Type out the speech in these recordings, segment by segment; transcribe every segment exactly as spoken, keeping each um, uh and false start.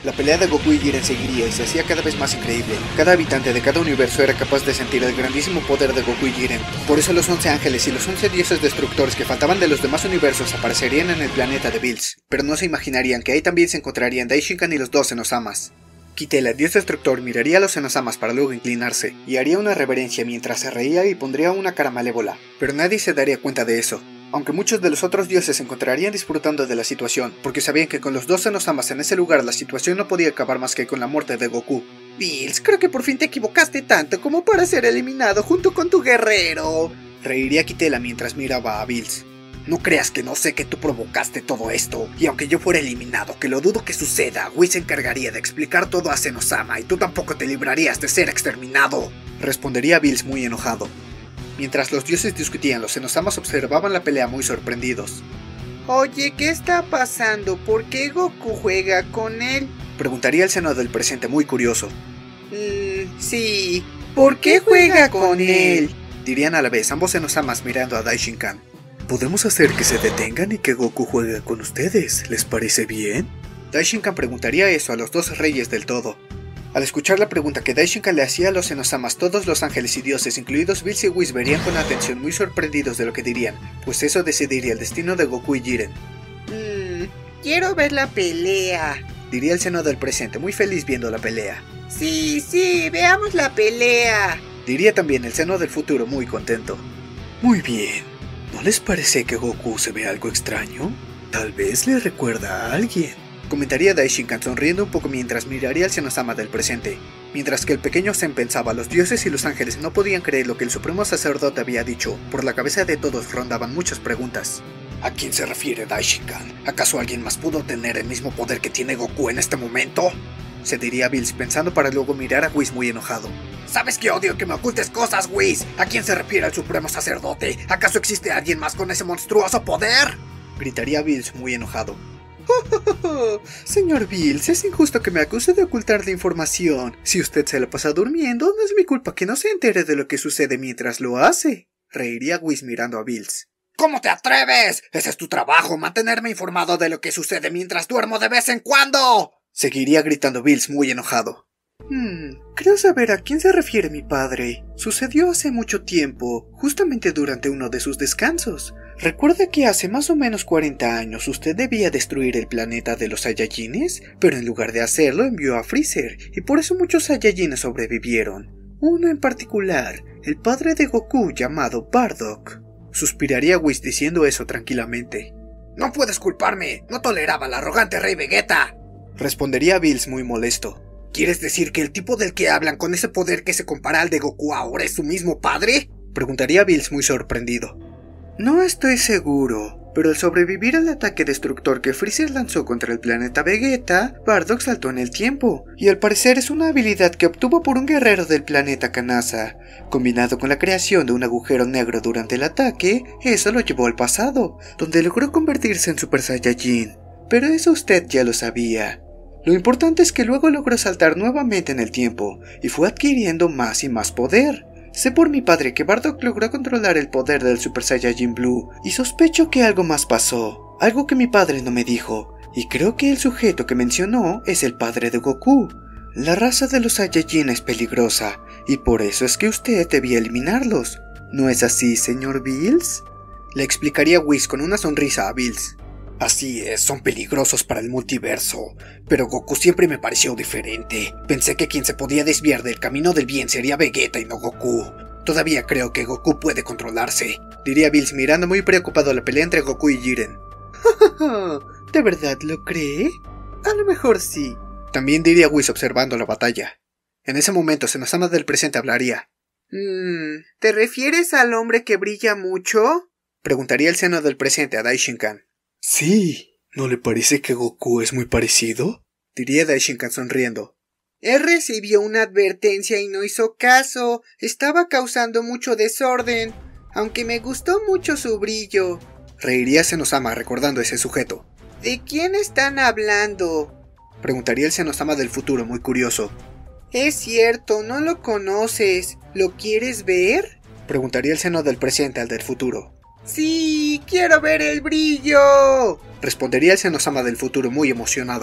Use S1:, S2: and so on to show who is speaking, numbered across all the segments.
S1: La pelea de Goku y Jiren seguiría y se hacía cada vez más increíble. Cada habitante de cada universo era capaz de sentir el grandísimo poder de Goku y Jiren. Por eso los once ángeles y los once dioses destructores que faltaban de los demás universos aparecerían en el planeta de Bills. Pero no se imaginarían que ahí también se encontrarían Daishinkan y los dos Zenosamas. Kitela, el dios destructor, miraría a los Zenosamas para luego inclinarse, y haría una reverencia mientras se reía y pondría una cara malévola. Pero nadie se daría cuenta de eso. Aunque muchos de los otros dioses se encontrarían disfrutando de la situación, porque sabían que con los dos Zenosamas en ese lugar la situación no podía acabar más que con la muerte de Goku. Bills, creo que por fin te equivocaste tanto como para ser eliminado junto con tu guerrero. Reiría Kitela mientras miraba a Bills. No creas que no sé que tú provocaste todo esto, y aunque yo fuera eliminado, que lo dudo que suceda, Whis se encargaría de explicar todo a Zenosama y tú tampoco te librarías de ser exterminado. Respondería Bills muy enojado. Mientras los dioses discutían, los Zenosamas observaban la pelea muy sorprendidos.
S2: Oye, ¿qué está pasando? ¿Por qué Goku juega con él?
S1: Preguntaría el Zeno del presente muy curioso.
S2: Mmm, sí. ¿Por qué juega con él?
S1: Dirían a la vez ambos Zenosamas mirando a Daishinkan. Podemos hacer que se detengan y que Goku juegue con ustedes, ¿les parece bien? Daishinkan preguntaría eso a los dos reyes del todo. Al escuchar la pregunta que Daishinkan le hacía a los Zenosamas, todos los ángeles y dioses, incluidos Bills y Whis, verían con atención muy sorprendidos de lo que dirían, pues eso decidiría el destino de Goku y Jiren.
S2: Mmm, quiero ver la pelea,
S1: diría el Zeno del presente, muy feliz viendo la pelea.
S2: Sí, sí, veamos la pelea,
S1: diría también el Zeno del futuro, muy contento. Muy bien, ¿no les parece que Goku se ve algo extraño? Tal vez le recuerda a alguien. Comentaría Daishinkan sonriendo un poco mientras miraría al Zenosama del presente. Mientras que el pequeño Zen pensaba, los dioses y los ángeles no podían creer lo que el supremo sacerdote había dicho. Por la cabeza de todos rondaban muchas preguntas. ¿A quién se refiere Daishinkan? ¿Acaso alguien más pudo tener el mismo poder que tiene Goku en este momento? Se diría Bills pensando para luego mirar a Whis muy enojado. ¿Sabes que odio que me ocultes cosas, Whis? ¿A quién se refiere el supremo sacerdote? ¿Acaso existe alguien más con ese monstruoso poder? Gritaría Bills muy enojado. Señor Bills, es injusto que me acuse de ocultarle información. Si usted se la pasa durmiendo, no es mi culpa que no se entere de lo que sucede mientras lo hace. Reiría Whis mirando a Bills. ¿Cómo te atreves? Ese es tu trabajo, mantenerme informado de lo que sucede mientras duermo de vez en cuando. Seguiría gritando Bills muy enojado. Hmm, creo saber a quién se refiere mi padre. Sucedió hace mucho tiempo, justamente durante uno de sus descansos. Recuerda que hace más o menos cuarenta años usted debía destruir el planeta de los Saiyajines, pero en lugar de hacerlo envió a Freezer, y por eso muchos Saiyajines sobrevivieron. Uno en particular, el padre de Goku llamado Bardock. Suspiraría Whis diciendo eso tranquilamente. No puedes culparme, no toleraba al arrogante rey Vegeta. Respondería Bills muy molesto. ¿Quieres decir que el tipo del que hablan con ese poder que se compara al de Goku ahora es su mismo padre? Preguntaría Bills muy sorprendido. No estoy seguro, pero al sobrevivir al ataque destructor que Freezer lanzó contra el planeta Vegeta, Bardock saltó en el tiempo, y al parecer es una habilidad que obtuvo por un guerrero del planeta Kanasa. Combinado con la creación de un agujero negro durante el ataque, eso lo llevó al pasado, donde logró convertirse en Super Saiyajin. Pero eso usted ya lo sabía. Lo importante es que luego logró saltar nuevamente en el tiempo, y fue adquiriendo más y más poder. Sé por mi padre que Bardock logró controlar el poder del Super Saiyajin Blue, y sospecho que algo más pasó, algo que mi padre no me dijo, y creo que el sujeto que mencionó es el padre de Goku. La raza de los Saiyajin es peligrosa, y por eso es que usted debía eliminarlos. ¿No es así, señor Bills? Le explicaría Whis con una sonrisa a Bills. Así es, son peligrosos para el multiverso, pero Goku siempre me pareció diferente. Pensé que quien se podía desviar del camino del bien sería Vegeta y no Goku. Todavía creo que Goku puede controlarse, diría Bills mirando muy preocupado la pelea entre Goku y Jiren. ¿De verdad lo cree? A lo mejor sí. También diría Whis observando la batalla. En ese momento Zenosama del presente hablaría.
S2: Mm, ¿te refieres al hombre que brilla mucho?
S1: Preguntaría el Zeno del presente a Daishinkan. Sí, ¿no le parece que Goku es muy parecido? Diría Daishinkan sonriendo.
S2: Él recibió una advertencia y no hizo caso. Estaba causando mucho desorden, aunque me gustó mucho su brillo.
S1: Reiría Zenosama recordando ese sujeto.
S2: ¿De quién están hablando?
S1: Preguntaría el Zenosama del futuro muy curioso.
S2: Es cierto, no lo conoces. ¿Lo quieres ver?
S1: Preguntaría el Zeno del presente al del futuro.
S2: ¡Sí! ¡Quiero ver el brillo!
S1: Respondería el Zenosama del futuro muy emocionado.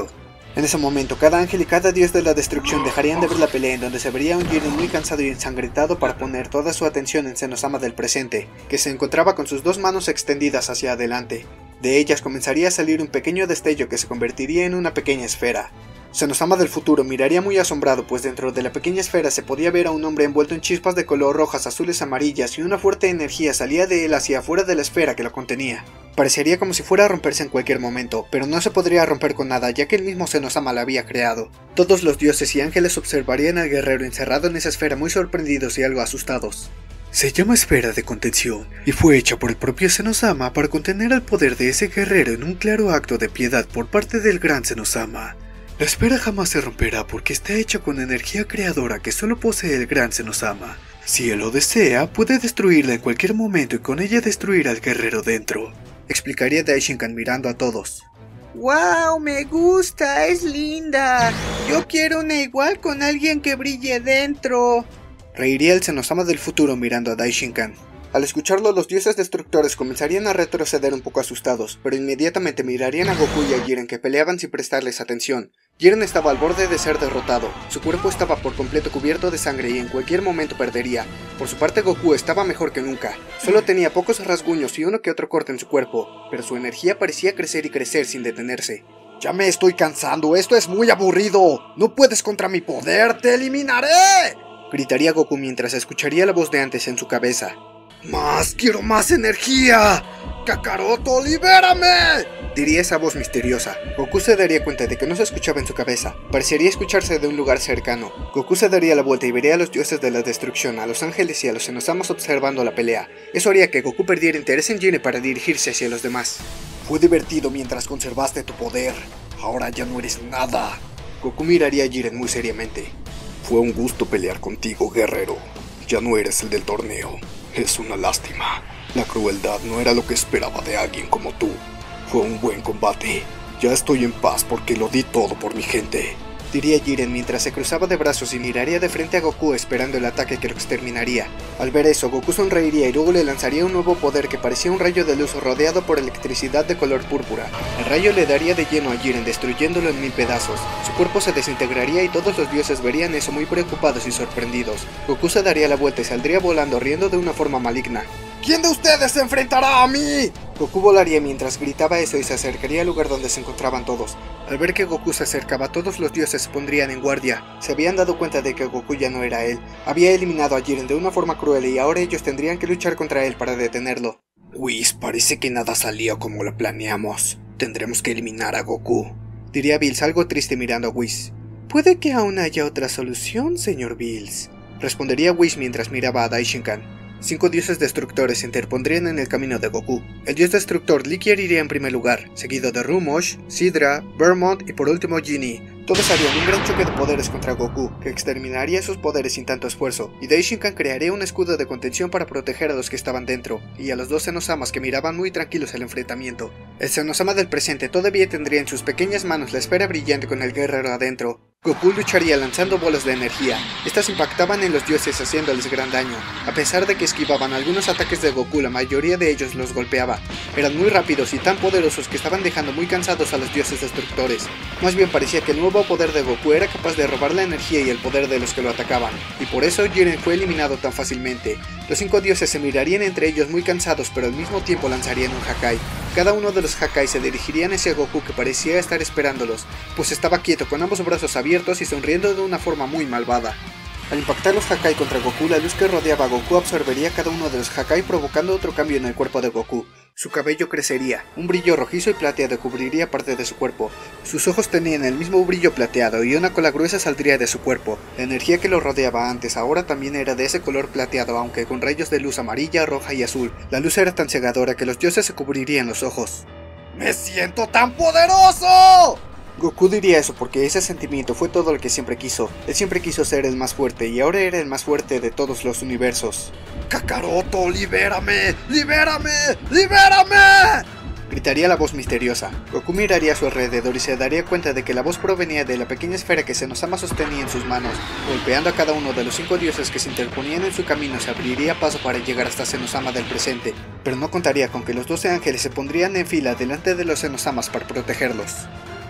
S1: En ese momento, cada ángel y cada dios de la destrucción dejarían de ver la pelea, en donde se vería un Jiren muy cansado y ensangrentado para poner toda su atención en Zenosama del presente, que se encontraba con sus dos manos extendidas hacia adelante. De ellas comenzaría a salir un pequeño destello que se convertiría en una pequeña esfera. Zenosama del futuro miraría muy asombrado, pues dentro de la pequeña esfera se podía ver a un hombre envuelto en chispas de color rojas, azules, amarillas, y una fuerte energía salía de él hacia afuera de la esfera que lo contenía. Parecería como si fuera a romperse en cualquier momento, pero no se podría romper con nada, ya que el mismo Zenosama la había creado. Todos los dioses y ángeles observarían al guerrero encerrado en esa esfera muy sorprendidos y algo asustados. Se llama esfera de contención, y fue hecha por el propio Zenosama para contener el poder de ese guerrero en un claro acto de piedad por parte del gran Zenosama. La esfera jamás se romperá porque está hecha con energía creadora que solo posee el gran Zenosama. Si él lo desea, puede destruirla en cualquier momento y con ella destruir al guerrero dentro, explicaría Daishinkan mirando a todos.
S2: ¡Wow! Me gusta, es linda. Yo quiero una igual con alguien que brille dentro.
S1: Reiría el Zenosama del futuro mirando a Daishinkan. Al escucharlo, los dioses destructores comenzarían a retroceder un poco asustados, pero inmediatamente mirarían a Goku y a Jiren, que peleaban sin prestarles atención. Jiren estaba al borde de ser derrotado, su cuerpo estaba por completo cubierto de sangre y en cualquier momento perdería. Por su parte, Goku estaba mejor que nunca, solo tenía pocos rasguños y uno que otro corte en su cuerpo, pero su energía parecía crecer y crecer sin detenerse.
S3: Ya me estoy cansando, esto es muy aburrido, no puedes contra mi poder, te eliminaré,
S1: gritaría Goku mientras escucharía la voz de antes en su cabeza.
S3: ¡Más! ¡Quiero más energía! ¡Kakaroto, libérame!,
S1: diría esa voz misteriosa. Goku se daría cuenta de que no se escuchaba en su cabeza. Parecería escucharse de un lugar cercano. Goku se daría la vuelta y vería a los dioses de la destrucción, a los ángeles y a los Zenosamas observando la pelea. Eso haría que Goku perdiera interés en Jiren para dirigirse hacia los demás.
S3: Fue divertido mientras conservaste tu poder. Ahora ya no eres nada.
S1: Goku miraría a Jiren muy seriamente.
S3: Fue un gusto pelear contigo, guerrero. Ya no eres el del torneo. Es una lástima. La crueldad no era lo que esperaba de alguien como tú. Fue un buen combate. Ya estoy en paz porque lo di todo por mi gente,
S1: diría Jiren mientras se cruzaba de brazos y miraría de frente a Goku esperando el ataque que lo exterminaría. Al ver eso, Goku sonreiría y luego le lanzaría un nuevo poder que parecía un rayo de luz rodeado por electricidad de color púrpura. El rayo le daría de lleno a Jiren, destruyéndolo en mil pedazos. Su cuerpo se desintegraría y todos los dioses verían eso muy preocupados y sorprendidos. Goku se daría la vuelta y saldría volando riendo de una forma maligna.
S3: ¿Quién de ustedes se enfrentará a mí?
S1: Goku volaría mientras gritaba eso y se acercaría al lugar donde se encontraban todos. Al ver que Goku se acercaba, todos los dioses se pondrían en guardia. Se habían dado cuenta de que Goku ya no era él. Había eliminado a Jiren de una forma cruel y ahora ellos tendrían que luchar contra él para detenerlo.
S3: Whis, parece que nada salió como lo planeamos. Tendremos que eliminar a Goku,
S1: diría Bills algo triste mirando a Whis.
S2: Puede que aún haya otra solución, señor Bills,
S1: respondería Whis mientras miraba a Daishinkan. Cinco dioses destructores se interpondrían en el camino de Goku. El dios destructor Liquier iría en primer lugar, seguido de Rumosh, Sidra, Vermont y por último Genie. Todos harían un gran choque de poderes contra Goku, que exterminaría sus poderes sin tanto esfuerzo, y Daishinkan crearía un escudo de contención para proteger a los que estaban dentro, y a los dos Zenosamas que miraban muy tranquilos el enfrentamiento. El Zenosama del presente todavía tendría en sus pequeñas manos la esfera brillante con el guerrero adentro. Goku lucharía lanzando bolas de energía. Estas impactaban en los dioses haciéndoles gran daño. A pesar de que esquivaban algunos ataques de Goku, la mayoría de ellos los golpeaba. Eran muy rápidos y tan poderosos que estaban dejando muy cansados a los dioses destructores. Más bien parecía que el nuevo poder de Goku era capaz de robar la energía y el poder de los que lo atacaban, y por eso Jiren fue eliminado tan fácilmente. Los cinco dioses se mirarían entre ellos muy cansados, pero al mismo tiempo lanzarían un Hakai. Cada uno de los Hakai se dirigirían hacia Goku, que parecía estar esperándolos, pues estaba quieto con ambos brazos abiertos y sonriendo de una forma muy malvada. Al impactar los Hakai contra Goku, la luz que rodeaba a Goku absorbería cada uno de los Hakai, provocando otro cambio en el cuerpo de Goku. Su cabello crecería, un brillo rojizo y plateado cubriría parte de su cuerpo. Sus ojos tenían el mismo brillo plateado y una cola gruesa saldría de su cuerpo. La energía que lo rodeaba antes ahora también era de ese color plateado, aunque con rayos de luz amarilla, roja y azul. La luz era tan cegadora que los dioses se cubrirían los ojos.
S3: ¡Me siento tan poderoso!
S1: Goku diría eso porque ese sentimiento fue todo lo que siempre quiso. Él siempre quiso ser el más fuerte y ahora era el más fuerte de todos los universos.
S3: ¡Kakaroto, libérame! ¡Libérame! ¡Libérame!
S1: Gritaría la voz misteriosa. Goku miraría a su alrededor y se daría cuenta de que la voz provenía de la pequeña esfera que Zenosama sostenía en sus manos. Golpeando a cada uno de los cinco dioses que se interponían en su camino, se abriría paso para llegar hasta Zenosama del presente. Pero no contaría con que los doce ángeles se pondrían en fila delante de los Zenosamas para protegerlos.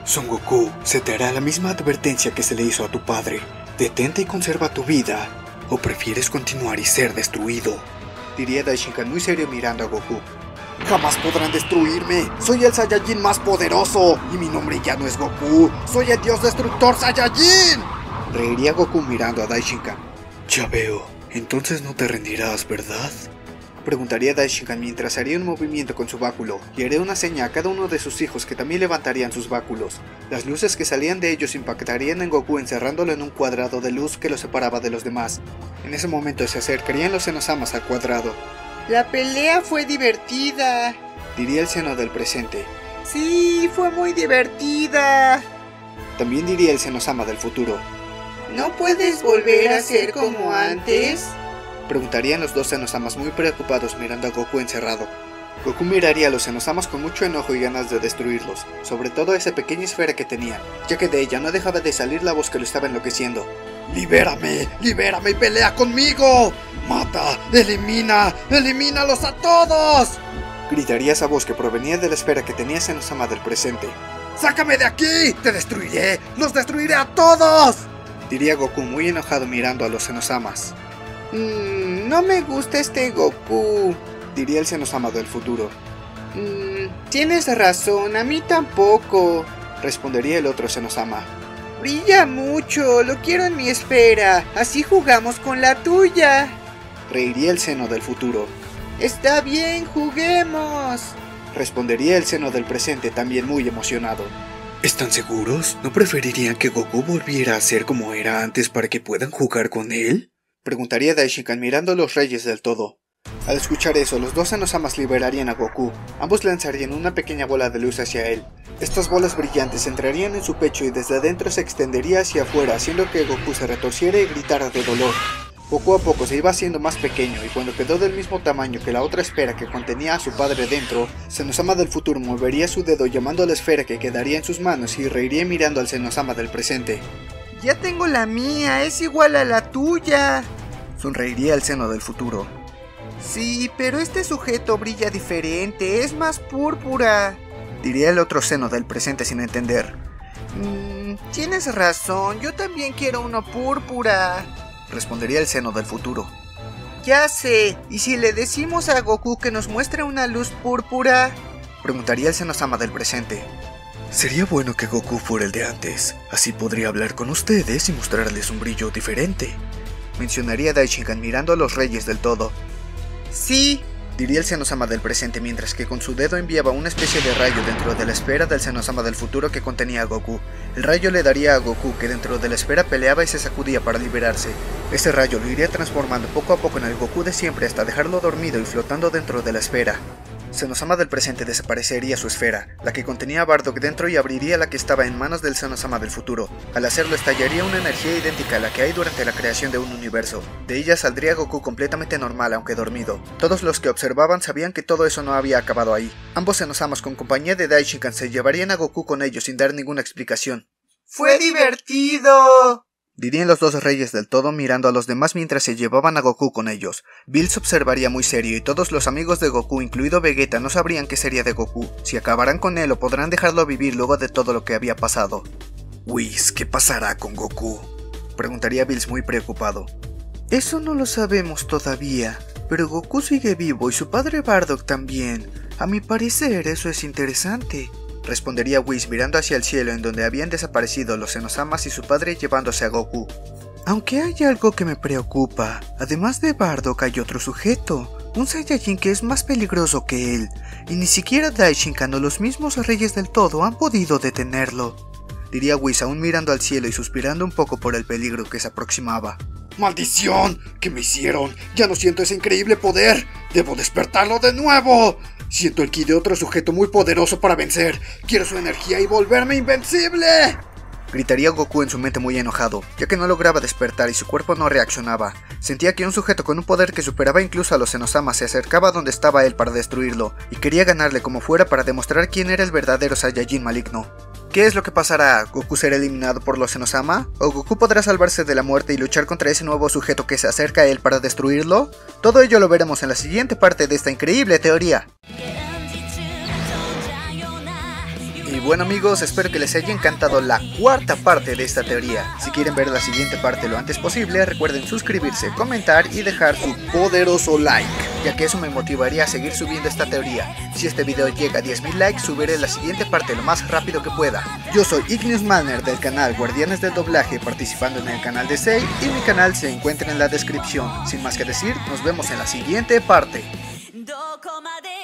S1: Son Goku, se te hará la misma advertencia que se le hizo a tu padre. Detente y conserva tu vida. ¿O prefieres continuar y ser destruido?, diría Daishinkan muy serio mirando a Goku.
S3: Jamás podrán destruirme. Soy el Saiyajin más poderoso. Y mi nombre ya no es Goku. Soy el dios destructor Saiyajin.
S1: Reiría Goku mirando a Daishinkan. Ya veo. Entonces no te rendirás, ¿verdad?, preguntaría Daishinkan mientras haría un movimiento con su báculo, y haría una seña a cada uno de sus hijos que también levantarían sus báculos. Las luces que salían de ellos impactarían en Goku encerrándolo en un cuadrado de luz que lo separaba de los demás. En ese momento se acercarían los Zenosamas al cuadrado.
S2: La pelea fue divertida,
S1: diría el Zeno del presente.
S2: Sí, fue muy divertida.
S1: También diría el Zenosama del futuro.
S2: ¿No puedes volver a ser como antes?,
S1: preguntarían los dos Zenosamas muy preocupados mirando a Goku encerrado. Goku miraría a los Zenosamas con mucho enojo y ganas de destruirlos, sobre todo a esa pequeña esfera que tenía, ya que de ella no dejaba de salir la voz que lo estaba enloqueciendo.
S3: ¡Libérame! ¡Libérame y pelea conmigo! ¡Mata! ¡Elimina! ¡Elimínalos a todos!,
S1: gritaría esa voz que provenía de la esfera que tenía Zenosama del presente.
S3: ¡Sácame de aquí! ¡Te destruiré! ¡Los destruiré a todos!,
S1: diría Goku muy enojado mirando a los Zenosamas.
S2: Mmm, no me gusta este Goku,
S1: diría el Zenosama del futuro.
S2: Mmm, tienes razón, a mí tampoco,
S1: respondería el otro Zenosama.
S2: Brilla mucho, lo quiero en mi esfera, así jugamos con la tuya,
S1: reiría el Zeno del futuro.
S2: Está bien, juguemos,
S1: respondería el Zeno del presente también muy emocionado. ¿Están seguros? ¿No preferirían que Goku volviera a ser como era antes para que puedan jugar con él?, preguntaría Daishinkan mirando a los reyes del todo. Al escuchar eso, los dos Zenosamas liberarían a Goku. Ambos lanzarían una pequeña bola de luz hacia él. Estas bolas brillantes entrarían en su pecho y desde adentro se extendería hacia afuera, haciendo que Goku se retorciera y gritara de dolor. Poco a poco se iba haciendo más pequeño y cuando quedó del mismo tamaño que la otra esfera que contenía a su padre dentro, Zenosama del futuro movería su dedo llamando a la esfera que quedaría en sus manos y reiría mirando al Zenosama del presente.
S2: Ya tengo la mía, es igual a la tuya,
S1: sonreiría el Zeno del futuro.
S2: Sí, pero este sujeto brilla diferente, es más púrpura,
S1: diría el otro Zeno del presente sin entender.
S2: Mmm, tienes razón, yo también quiero uno púrpura,
S1: respondería el Zeno del futuro.
S2: Ya sé, ¿y si le decimos a Goku que nos muestre una luz púrpura?,
S1: preguntaría el Zenosama del presente. Sería bueno que Goku fuera el de antes, así podría hablar con ustedes y mostrarles un brillo diferente, mencionaría Daishinkan mirando a los reyes del todo.
S2: Sí,
S1: diría el Zenosama del presente mientras que con su dedo enviaba una especie de rayo dentro de la esfera del Zenosama del futuro que contenía a Goku. El rayo le daría a Goku, que dentro de la esfera peleaba y se sacudía para liberarse. Ese rayo lo iría transformando poco a poco en el Goku de siempre hasta dejarlo dormido y flotando dentro de la esfera. Zenosama del presente desaparecería su esfera, la que contenía a Bardock dentro, y abriría la que estaba en manos del Zenosama del futuro. Al hacerlo estallaría una energía idéntica a la que hay durante la creación de un universo. De ella saldría Goku completamente normal aunque dormido. Todos los que observaban sabían que todo eso no había acabado ahí. Ambos Zenosamas con compañía de Daishinkan se llevarían a Goku con ellos sin dar ninguna explicación.
S2: ¡Fue divertido!,
S1: dirían los dos reyes del todo mirando a los demás mientras se llevaban a Goku con ellos. Bills observaría muy serio y todos los amigos de Goku, incluido Vegeta, no sabrían qué sería de Goku, si acabarán con él o podrán dejarlo vivir luego de todo lo que había pasado. Whis, ¿qué pasará con Goku?, preguntaría Bills muy preocupado.
S2: Eso no lo sabemos todavía, pero Goku sigue vivo y su padre Bardock también. A mi parecer eso es interesante,
S1: respondería Whis mirando hacia el cielo en donde habían desaparecido los Zenosamas y su padre llevándose a Goku.
S2: Aunque hay algo que me preocupa, además de Bardock hay otro sujeto, un Saiyajin que es más peligroso que él, y ni siquiera Daishinkan o los mismos reyes del todo han podido detenerlo,
S1: diría Whis aún mirando al cielo y suspirando un poco por el peligro que se aproximaba.
S3: ¡Maldición! ¿Qué me hicieron? Ya no siento ese increíble poder. ¡Debo despertarlo de nuevo! Siento el ki de otro sujeto muy poderoso para vencer. ¡Quiero su energía y volverme invencible!,
S1: gritaría Goku en su mente muy enojado, ya que no lograba despertar y su cuerpo no reaccionaba. Sentía que un sujeto con un poder que superaba incluso a los Zenosamas se acercaba a donde estaba él para destruirlo, y quería ganarle como fuera para demostrar quién era el verdadero Saiyajin maligno. ¿Qué es lo que pasará? ¿Goku será eliminado por los Zenosama? ¿O Goku podrá salvarse de la muerte y luchar contra ese nuevo sujeto que se acerca a él para destruirlo? Todo ello lo veremos en la siguiente parte de esta increíble teoría.
S4: Y
S2: bueno amigos, espero que les haya encantado la cuarta parte de esta teoría. Si quieren ver la siguiente parte lo antes posible, recuerden suscribirse, comentar y dejar su poderoso like, ya que eso me motivaría a seguir subiendo esta teoría. Si este video llega a diez mil likes, subiré la siguiente parte lo más rápido que pueda. Yo soy Igneous Manner del canal Guardianes del Doblaje, participando en el canal de Sei, y mi canal se encuentra en la descripción. Sin más que decir, nos vemos en la siguiente parte.